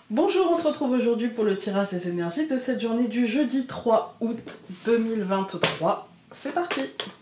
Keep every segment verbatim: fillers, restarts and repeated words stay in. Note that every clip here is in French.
Bonjour, on se retrouve aujourd'hui pour le tirage des énergies de cette journée du jeudi trois août deux mille vingt-trois. C'est parti!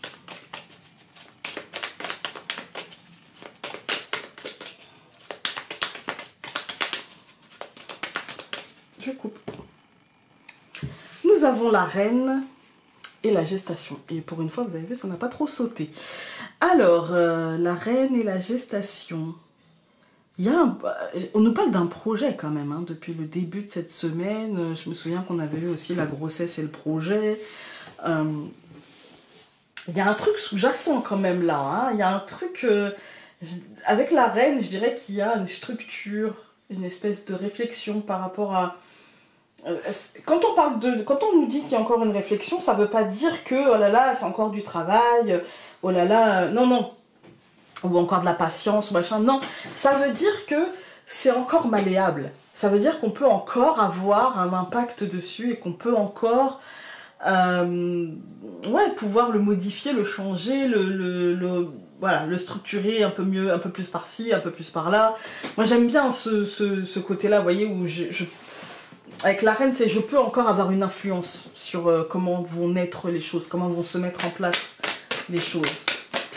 Je coupe. Nous avons la reine et la gestation. Et pour une fois, vous avez vu, ça n'a pas trop sauté. Alors, euh, la reine et la gestation. Il y a un, on nous parle d'un projet quand même, hein, depuis le début de cette semaine. Je me souviens qu'on avait eu aussi la grossesse et le projet. Euh, il y a un truc sous-jacent quand même là. Hein. Il y a un truc... Euh, avec la reine, je dirais qu'il y a une structure, une espèce de réflexion par rapport à... Quand on parle de, quand on nous dit qu'il y a encore une réflexion, ça ne veut pas dire que oh là là, c'est encore du travail, oh là là, non, non, ou encore de la patience, ou machin, non, ça veut dire que c'est encore malléable. Ça veut dire qu'on peut encore avoir un impact dessus et qu'on peut encore euh, ouais, pouvoir le modifier, le changer, le, le, le, voilà, le structurer un peu mieux, un peu plus par-ci, un peu plus par-là. Moi j'aime bien ce, ce, ce côté-là, vous voyez, où je... je avec la reine, c'est je peux encore avoir une influence sur euh, comment vont naître les choses, comment vont se mettre en place les choses.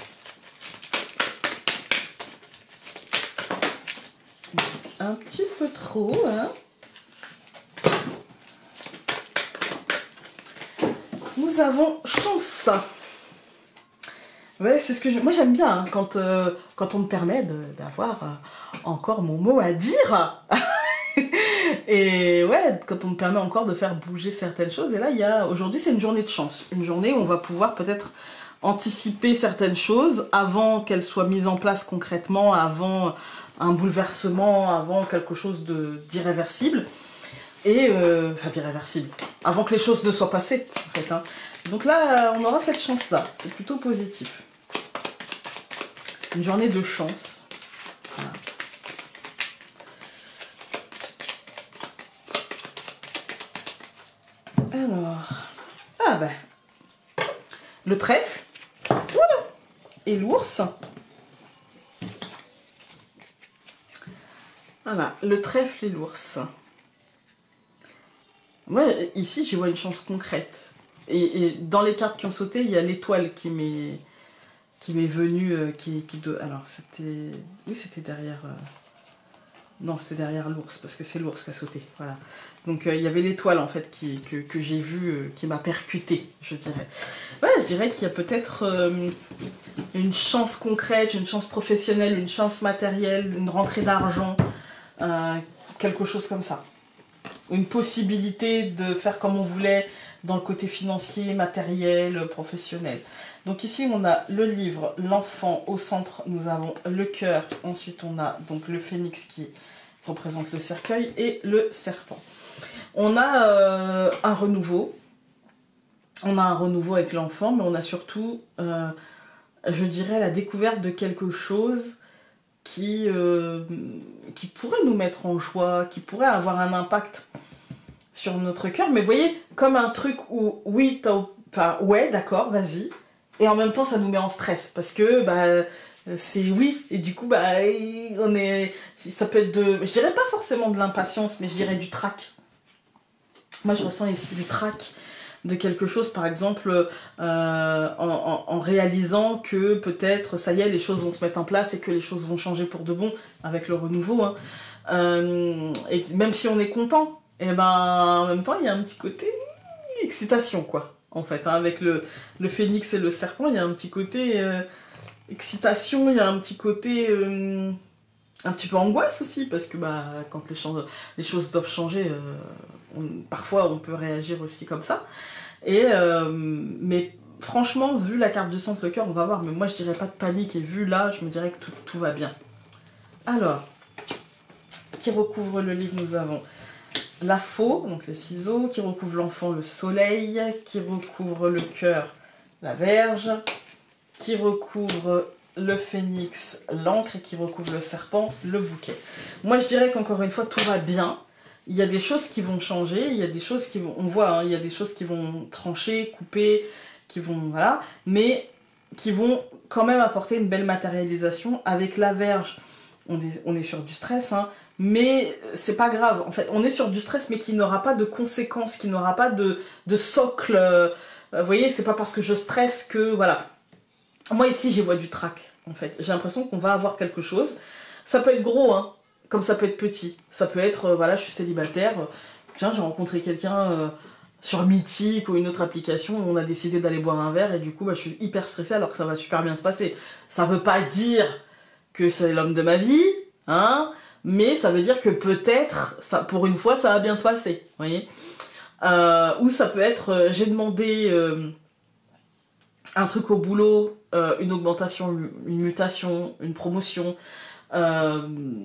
Un petit peu trop, hein. Nous avons chance. Ouais, c'est ce que je... Moi j'aime bien hein, quand, euh, quand on me permet d'avoir euh, encore mon mot à dire. Et ouais, quand on me permet encore de faire bouger certaines choses. Et là, il y a aujourd'hui, c'est une journée de chance. Une journée où on va pouvoir peut-être anticiper certaines choses avant qu'elles soient mises en place concrètement, avant un bouleversement, avant quelque chose d'irréversible. Et, euh, enfin, d'irréversible. Avant que les choses ne soient passées, en fait. Hein. Donc là, on aura cette chance-là. C'est plutôt positif. Une journée de chance. Voilà. Alors, ah ben, le trèfle, voilà, et l'ours. Voilà, le trèfle et l'ours. Moi, ici, j'y vois une chance concrète. Et, et dans les cartes qui ont sauté, il y a l'étoile qui m'est qui m'est venue, euh, qui, qui de... Alors, c'était... Oui, c'était derrière... Euh... Non, c'était derrière l'ours, parce que c'est l'ours qui a sauté, voilà. Donc euh, il y avait l'étoile en fait qui, que, que j'ai vue, euh, qui m'a percuté, je dirais. Ouais, je dirais qu'il y a peut-être euh, une chance concrète, une chance professionnelle, une chance matérielle, une rentrée d'argent, euh, quelque chose comme ça. Une possibilité de faire comme on voulait dans le côté financier, matériel, professionnel. Donc ici on a le livre, l'enfant, au centre nous avons le cœur, ensuite on a donc le phénix qui représente le cercueil et le serpent. On a euh, un renouveau, on a un renouveau avec l'enfant, mais on a surtout, euh, je dirais, la découverte de quelque chose qui, euh, qui pourrait nous mettre en joie, qui pourrait avoir un impact sur notre cœur, mais vous voyez, comme un truc où, oui, enfin, ouais, d'accord, vas-y, et en même temps, ça nous met en stress, parce que, bah, c'est oui, et du coup, bah, on est, ça peut être de, je dirais pas forcément de l'impatience, mais je dirais du trac. Moi, je ressens ici du trac de quelque chose, par exemple, euh, en, en, en réalisant que peut-être, ça y est, les choses vont se mettre en place et que les choses vont changer pour de bon, avec le renouveau, hein. Euh, et même si on est content, et ben en même temps il y a un petit côté excitation quoi en fait hein, avec le, le phénix et le serpent il y a un petit côté euh, excitation, il y a un petit côté euh, un petit peu angoisse aussi parce que bah quand les, les choses doivent changer euh, on, parfois on peut réagir aussi comme ça et euh, mais franchement vu la carte du centre le cœur on va voir mais moi je dirais pas de panique et vu là je me dirais que tout, tout va bien. Alors qui recouvre le livre nous avons la faux, donc les ciseaux, qui recouvre l'enfant, le soleil, qui recouvre le cœur, la verge, qui recouvre le phénix, l'encre, et qui recouvre le serpent, le bouquet. Moi, je dirais qu'encore une fois, tout va bien. Il y a des choses qui vont changer, il y a des choses qui vont... On voit, hein, il y a des choses qui vont trancher, couper, qui vont... Voilà. Mais qui vont quand même apporter une belle matérialisation. Avec la verge, on est, on est sur du stress, hein. mais c'est pas grave. En fait, on est sur du stress, mais qui n'aura pas de conséquences, qui n'aura pas de, de socle. Euh, vous voyez, c'est pas parce que je stresse que, voilà. Moi, ici, j'y vois du trac, en fait. J'ai l'impression qu'on va avoir quelque chose. Ça peut être gros, hein, comme ça peut être petit. Ça peut être, euh, voilà, je suis célibataire, euh, tiens, j'ai rencontré quelqu'un euh, sur Mythique ou une autre application, on a décidé d'aller boire un verre, et du coup, bah, je suis hyper stressée alors que ça va super bien se passer. Ça veut pas dire que c'est l'homme de ma vie, hein, mais ça veut dire que peut-être, ça, pour une fois, ça va bien se passer, vous voyez. Euh, ou ça peut être, euh, j'ai demandé euh, un truc au boulot, euh, une augmentation, une mutation, une promotion, euh,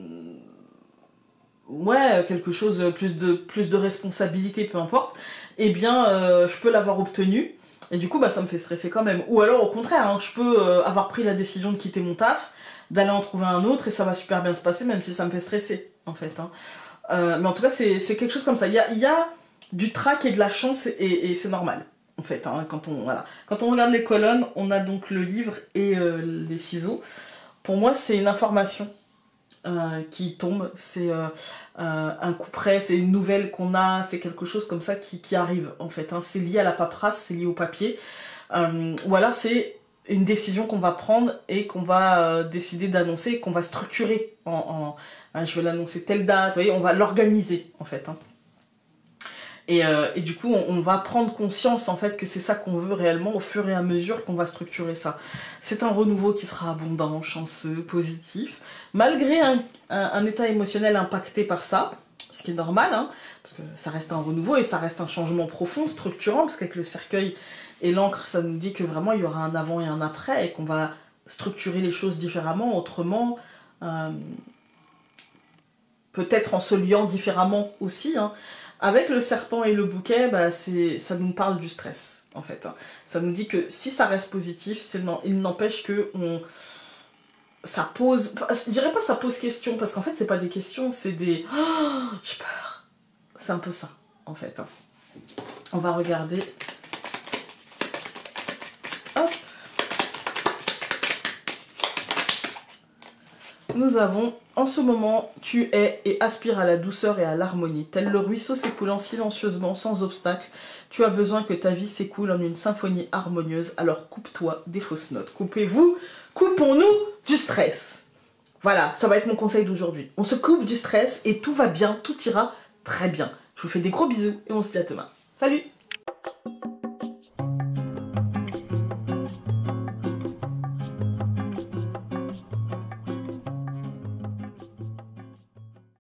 ouais, quelque chose, plus de, plus de responsabilité, peu importe, eh bien, euh, je peux l'avoir obtenu, et du coup, bah, ça me fait stresser quand même. Ou alors, au contraire, hein, je peux euh, avoir pris la décision de quitter mon taf, d'aller en trouver un autre, et ça va super bien se passer, même si ça me fait stresser, en fait. Hein. Euh, mais en tout cas, c'est quelque chose comme ça. Il y a, il y a du trac et de la chance, et, et c'est normal, en fait. Hein, quand, on, voilà. Quand on regarde les colonnes, on a donc le livre et euh, les ciseaux. Pour moi, c'est une information euh, qui tombe, c'est euh, euh, un coup près, c'est une nouvelle qu'on a, c'est quelque chose comme ça qui, qui arrive, en fait. Hein. C'est lié à la paperasse, c'est lié au papier. Euh, ou alors, c'est une décision qu'on va prendre et qu'on va euh, décider d'annoncer, qu'on va structurer en... en hein, je vais l'annoncer telle date, vous voyez, on va l'organiser, en fait. Hein. Et, euh, et du coup, on, on va prendre conscience, en fait, que c'est ça qu'on veut réellement au fur et à mesure qu'on va structurer ça. C'est un renouveau qui sera abondant, chanceux, positif, malgré un, un, un état émotionnel impacté par ça, ce qui est normal, hein, parce que ça reste un renouveau et ça reste un changement profond, structurant, parce qu'avec le cercueil et l'encre, ça nous dit que vraiment, il y aura un avant et un après, et qu'on va structurer les choses différemment, autrement, euh, peut-être en se liant différemment aussi, hein. Avec le serpent et le bouquet, bah, ça nous parle du stress, en fait. Hein. Ça nous dit que si ça reste positif, non, il n'empêche que on, ça pose... Je dirais pas ça pose question, parce qu'en fait, c'est pas des questions, c'est des... Oh, j'ai peur. C'est un peu ça, en fait. Hein. On va regarder... Hop. Nous avons, en ce moment, tu es et aspires à la douceur et à l'harmonie. Tel le ruisseau s'écoulant silencieusement, sans obstacle, tu as besoin que ta vie s'écoule en une symphonie harmonieuse, alors coupe-toi des fausses notes. Coupez-vous, coupons-nous du stress. Voilà, ça va être mon conseil d'aujourd'hui. On se coupe du stress et tout va bien, tout ira très bien. Je vous fais des gros bisous et on se dit à demain. Salut!